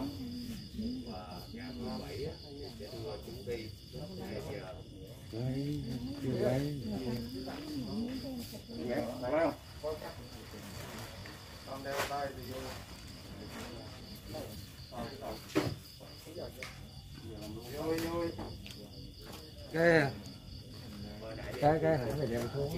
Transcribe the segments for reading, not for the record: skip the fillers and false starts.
cái phải đem xuống.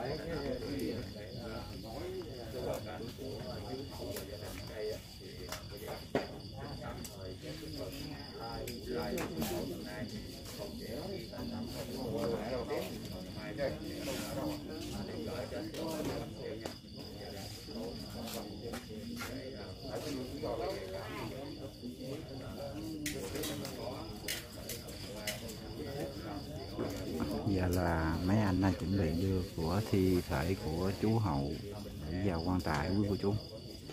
Giờ là mấy anh đang chuẩn bị đưa của thi thể của chú Hậu để vào quan tài quý cô chú.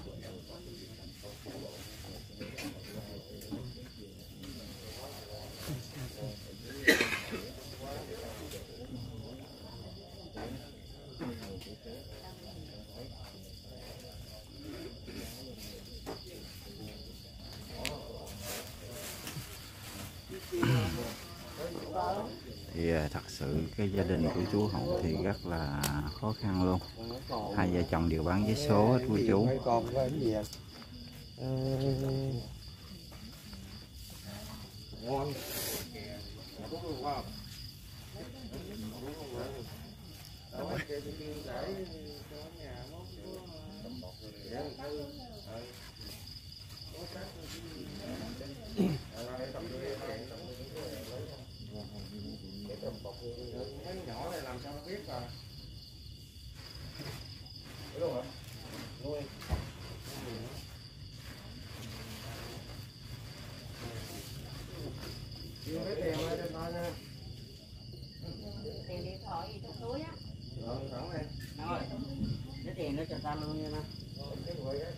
Thì thật sự cái gia đình của chú Hậu thì rất là khó khăn luôn. Hai vợ chồng đều bán vé số hết quý chú. Mấy nhỏ này làm sao nó biết mà. Đúng không ạ? Nuôi. Đưa cái tiền lên trên tay nha. Tiền điện thoại gì trong túi á. Thẳng này. Rồi. Cái tiền đó cho ta luôn nha nè. Cái quầy á.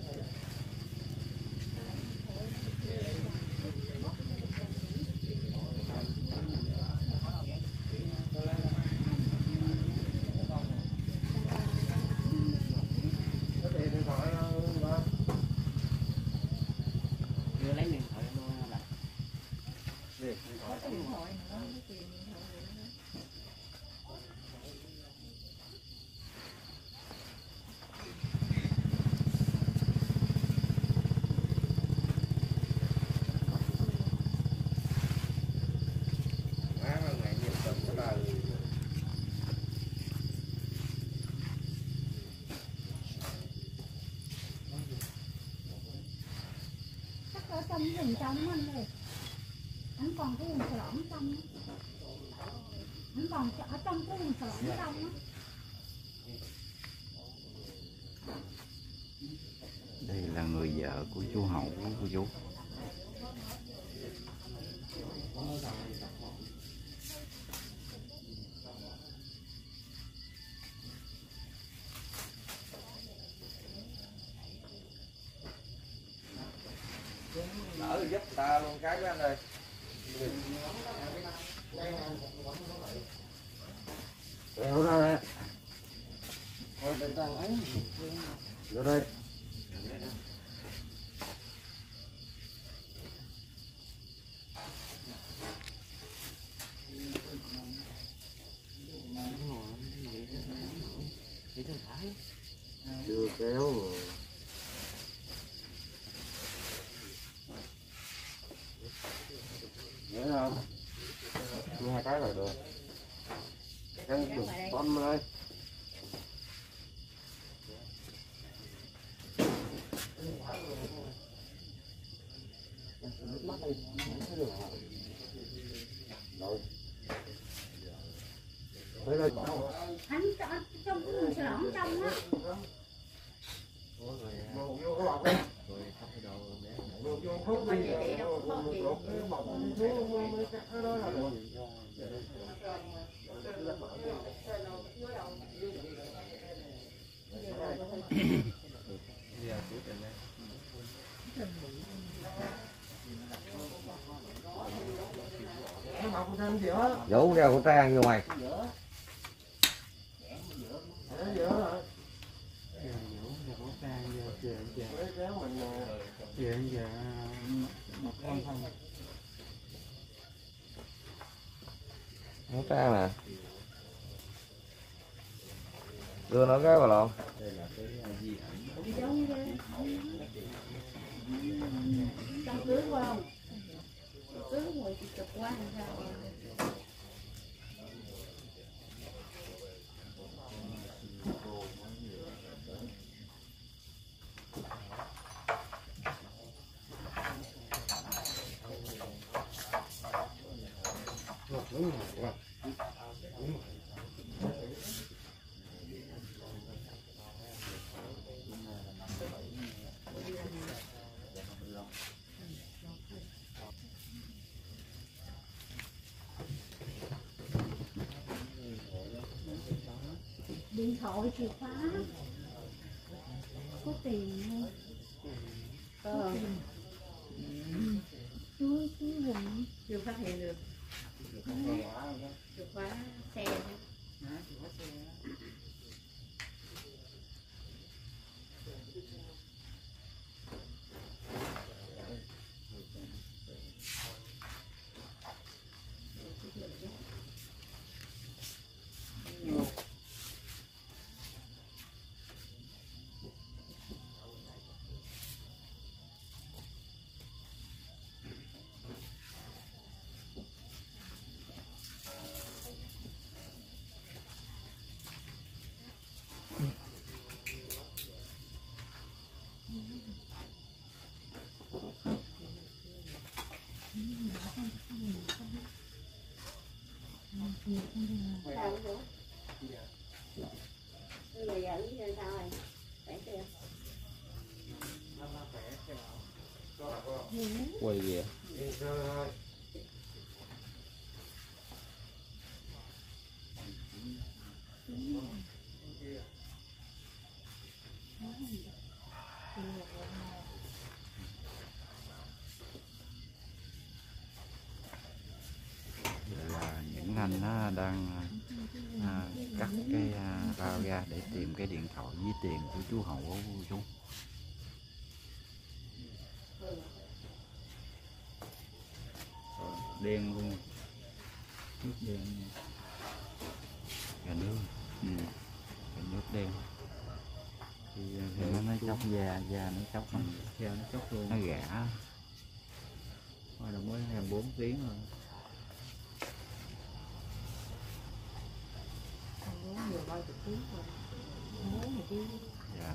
Ở trong rừng trong anh ơi, anh còn cái rừng lõm trong, anh còn ở trong cái rừng lõm trong á. Đây là người vợ của chú Hậu của chú. Đỡ giúp ta luôn cái với anh ơi. Kéo ra đây. Thôi để ta ấy. Vô đây. Chưa kéo rồi. Nhớ không? Mua hai cái rồi được. Cái con đây. Rồi. Anh trong cái rừng lõm trong á. Vô cái bọc đi. Vô thuốc đi. Lột cái bọc xuống mấy cái đó là được. Vũ đeo khẩu trang vô mày. kéo mình dạ một con không. Nó trang nè, đưa nó cái vào lon. Trong cưới không? Cưới ngồi thì chụp quá làm sao? Điện thoại chìa khóa có tiền không? Chú Quỳnh Chưa phát hiện được. Chìa khóa xe. Sao cũng được. Người dẫn như sao rồi? Phải chưa? Quay về. Là những anh nó đang cắt cái bao ra để tìm cái điện thoại với tiền của chú Hậu của chú. Đen luôn, nước đen, cả nước, cả nước đen. Thì nó chóc da nó chóc, theo nó chóc luôn, nó gã. Thôi là mới 24 tiếng rồi. Dạ.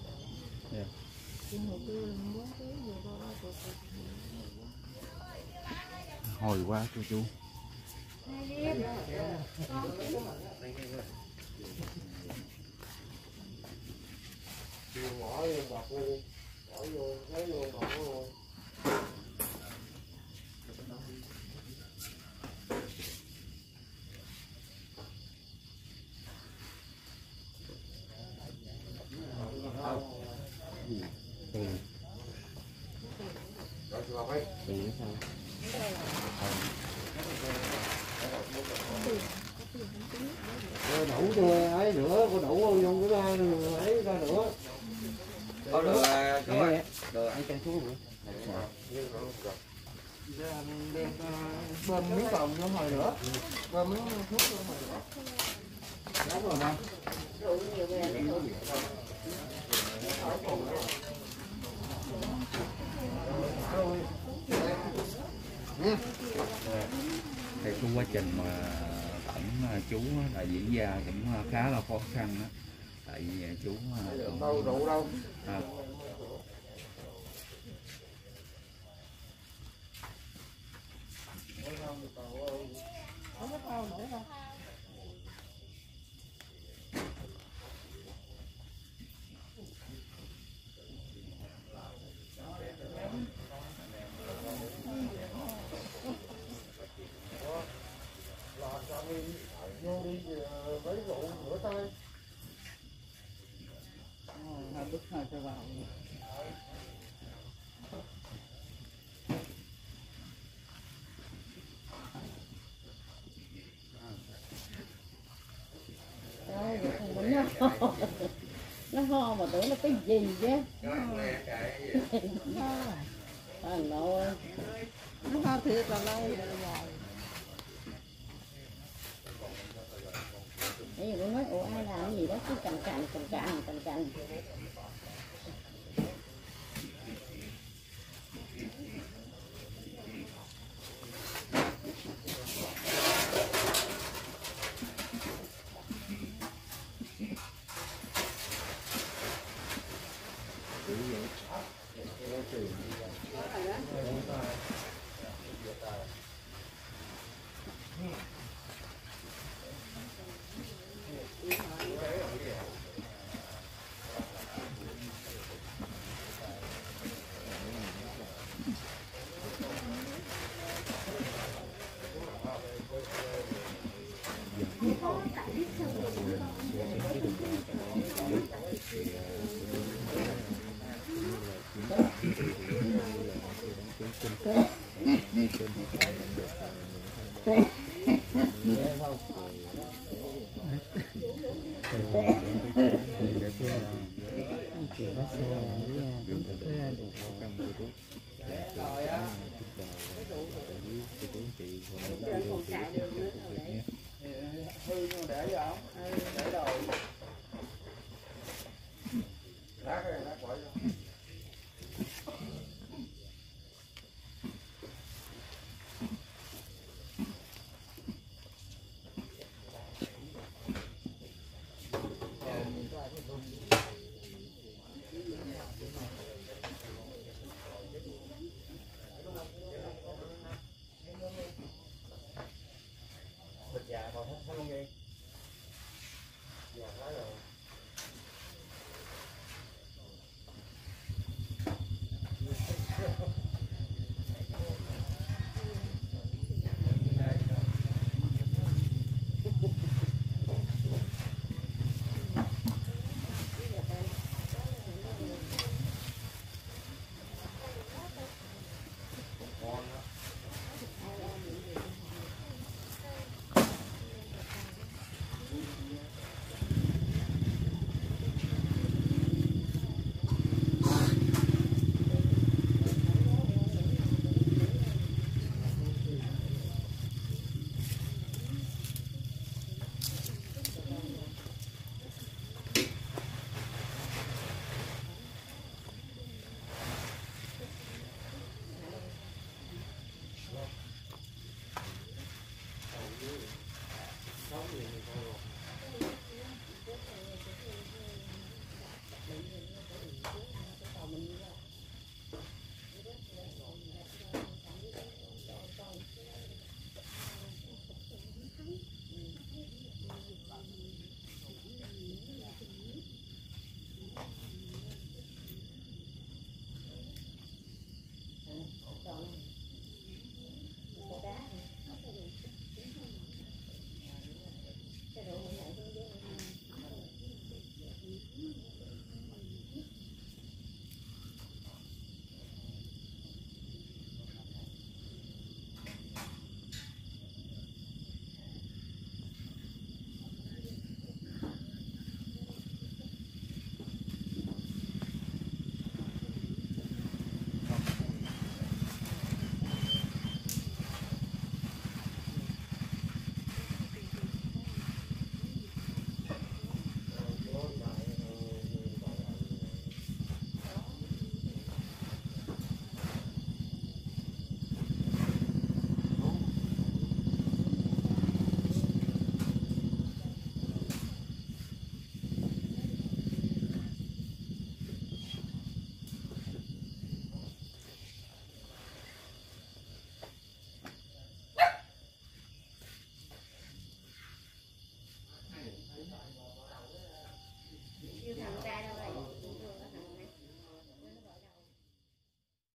Hồi quá chú. Đủ chưa ấy nữa, có đủ không trong cái ấy ra nữa. Có được chú ơi. Được anh cho chú nữa. Đem bơm miếng còn vô hồi nữa. Bơm miếng thuốc vô hồi nữa. Đúng rồi nè. Rượu nhiều về để rượu. Thì cái quá trình mà ẩn chú là diễn ra cũng khá là khó khăn đó. Tại vì chú đâu rượu đâu. Vô đi lấy rượu rửa tay. Hai bức hai cho vào. Nó ho mà tưởng nó cái gì chứ. Anh nội nó không thiệt là lâu rồi. bây giờ con nói ủa ai làm cái gì đó cứ cành. Để